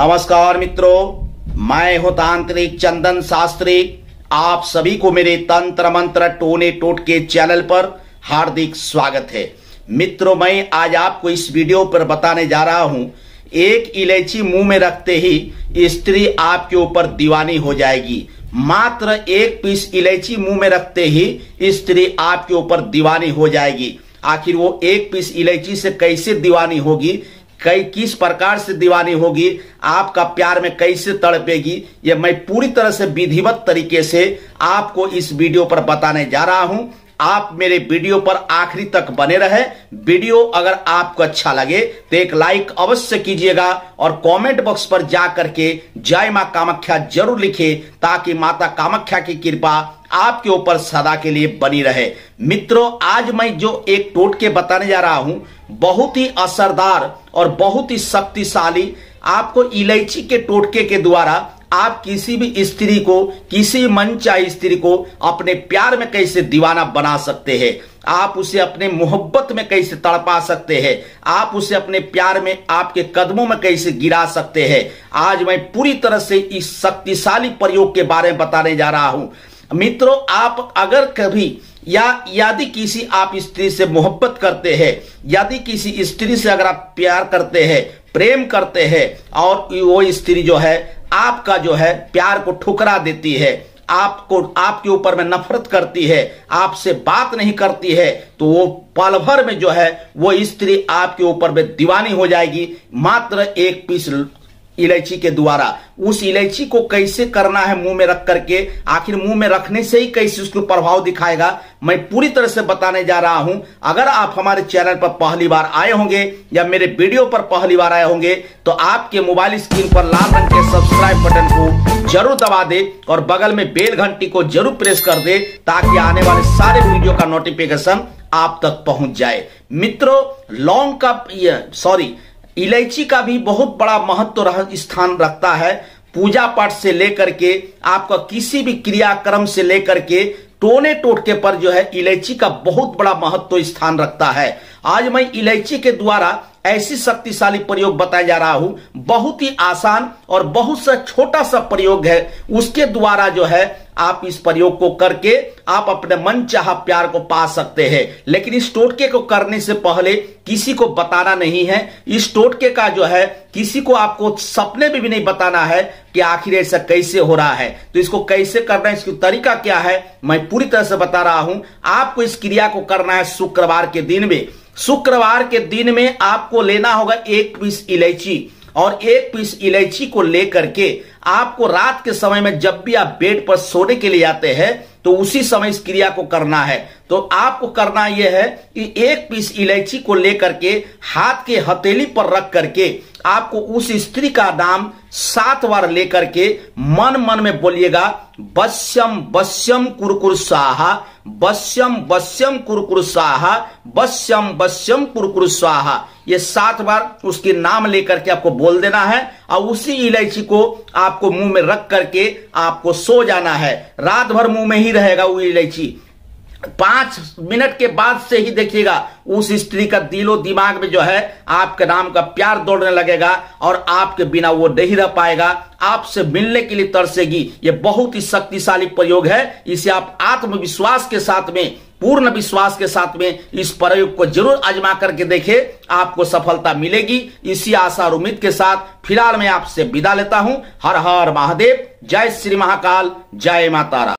नमस्कार मित्रों, मैं हूं तांत्रिक चंदन शास्त्री। आप सभी को मेरे तंत्र मंत्र टोने टोटके चैनल पर हार्दिक स्वागत है। मित्रों, मैं आज आपको इस वीडियो पर बताने जा रहा हूं, एक इलायची मुंह में रखते ही स्त्री आपके ऊपर दीवानी हो जाएगी। मात्र एक पीस इलायची मुंह में रखते ही स्त्री आपके ऊपर दीवानी हो जाएगी। आखिर वो एक पीस इलायची से कैसे दीवानी होगी, किस प्रकार से दीवानी होगी, आपका प्यार में कैसे तड़पेगी, ये मैं पूरी तरह से विधिवत तरीके से आपको इस वीडियो पर बताने जा रहा हूं। आप मेरे वीडियो पर आखिरी तक बने रहे। वीडियो अगर आपको अच्छा लगे तो एक लाइक अवश्य कीजिएगा और कमेंट बॉक्स पर जा करके जय मां कामाख्या जरूर लिखे, ताकि माता कामाख्या की कृपा आपके ऊपर सदा के लिए बनी रहे। मित्रों, आज मैं जो एक टोटके बताने जा रहा हूं, बहुत ही असरदार और बहुत ही शक्तिशाली। आपको इलायची के टोटके के द्वारा आप किसी भी स्त्री को, किसी मनचाही स्त्री को अपने प्यार में कैसे दीवाना बना सकते हैं। आप उसे अपने मोहब्बत में कैसे तड़पा सकते हैं। आप उसे अपने प्यार में, आपके कदमों में कैसे गिरा सकते हैं। आज मैं पूरी तरह से इस शक्तिशाली प्रयोग के बारे में बताने जा रहा हूं। मित्रों, आप अगर कभी या यदि किसी आप स्त्री से मोहब्बत करते हैं, यदि किसी स्त्री से अगर आप प्यार करते हैं, प्रेम करते हैं और वो स्त्री जो है आपका जो है प्यार को ठुकरा देती है, आपको आपके ऊपर में नफरत करती है, आपसे बात नहीं करती है, तो वो पल भर में जो है वो स्त्री आपके ऊपर में दीवानी हो जाएगी। मात्र एक पीस इलायची के द्वारा। उस इलायची को कैसे करना है मुंह में रख करके, आखिर मुंह में रखने से ही कैसे उसको प्रभाव दिखाएगा, मैं पूरी तरह से बताने जा रहा हूं। अगर आप हमारे चैनल पर पहली बार आए होंगे या मेरे वीडियो पर पहली बार आए होंगे तो आपके मोबाइल स्क्रीन पर लाल रंग के सब्सक्राइब बटन को जरूर दबा दे और बगल में बेल घंटी को जरूर प्रेस कर दे, ताकि आने वाले सारे वीडियो का नोटिफिकेशन आप तक पहुंच जाए। मित्रों, लौंग का इलायची का भी बहुत बड़ा महत्व स्थान रखता है। पूजा पाठ से लेकर के आपका किसी भी क्रियाक्रम से लेकर के टोने टोटके पर जो है इलायची का बहुत बड़ा महत्व स्थान रखता है। आज मैं इलायची के द्वारा ऐसी शक्तिशाली प्रयोग बताया जा रहा हूं, बहुत ही आसान और बहुत सा छोटा सा प्रयोग है। उसके द्वारा जो है आप इस प्रयोग को करके आप अपने मन चाहा प्यार को पा सकते हैं। लेकिन इस टोटके को करने से पहले किसी को बताना नहीं है। इस टोटके का जो है किसी को आपको सपने में भी नहीं बताना है कि आखिर ऐसा कैसे हो रहा है। तो इसको कैसे करना है, इसका तरीका क्या है, मैं पूरी तरह से बता रहा हूं। आपको इस क्रिया को करना है शुक्रवार के दिन में। शुक्रवार के दिन में आपको लेना होगा एक पीस इलायची, और एक पीस इलायची को लेकर के आपको रात के समय में जब भी आप बेड पर सोने के लिए आते हैं तो उसी समय इस क्रिया को करना है। तो आपको करना यह है कि एक पीस इलायची को लेकर के हाथ के हथेली पर रख करके आपको उस स्त्री का नाम 7 बार लेकर के मन मन में बोलिएगा, बस्यम बस्यम कुरकुर स्वाहा, बस्यम बस्यम कुरकुर स्वाहा, बस्यम बस्यम कुरकुर स्वाहा। ये 7 बार उसके नाम लेकर के आपको बोल देना है और उसी इलायची को आपको मुंह में रख करके आपको सो जाना है। रात भर मुंह में ही रहेगा वो इलायची। 5 मिनट के बाद से ही देखिएगा उस स्त्री का दिलो दिमाग में जो है आपके नाम का प्यार दौड़ने लगेगा और आपके बिना वो नहीं रह पाएगा, आपसे मिलने के लिए तरसेगी। ये बहुत ही शक्तिशाली प्रयोग है। इसे आप आत्मविश्वास के साथ में, पूर्ण विश्वास के साथ में इस प्रयोग को जरूर आजमा करके देखें, आपको सफलता मिलेगी। इसी आशा और उम्मीद के साथ फिलहाल मैं आपसे विदा लेता हूं। हर हर महादेव, जय श्री महाकाल, जय माता रा।